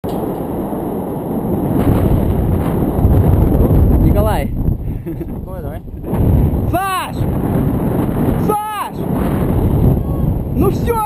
Николай. Ой, давай. Саш! Саш! Ну все!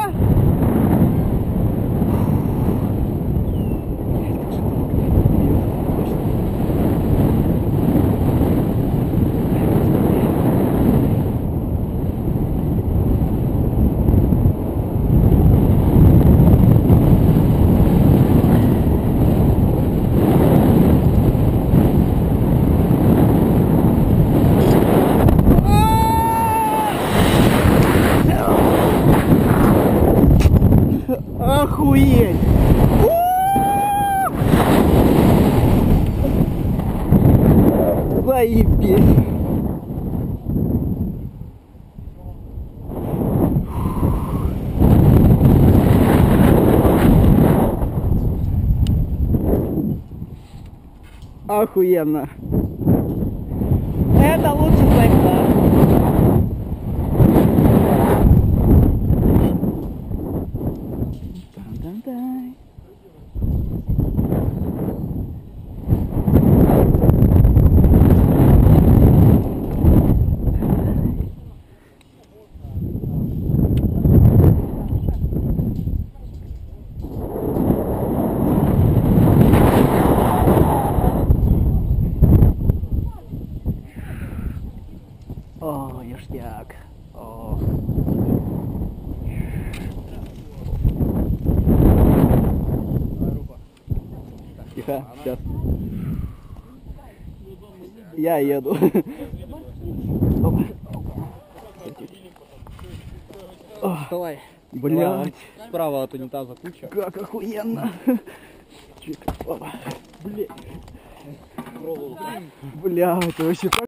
Охуеть! Заебись! Охуенно! Это лучше секса! Дай. О, ништяк. О. Тихо, сейчас. Я еду. Давай. Блять. Справа от унитаза куча. Как охуенно. Блять. Блять, вообще так.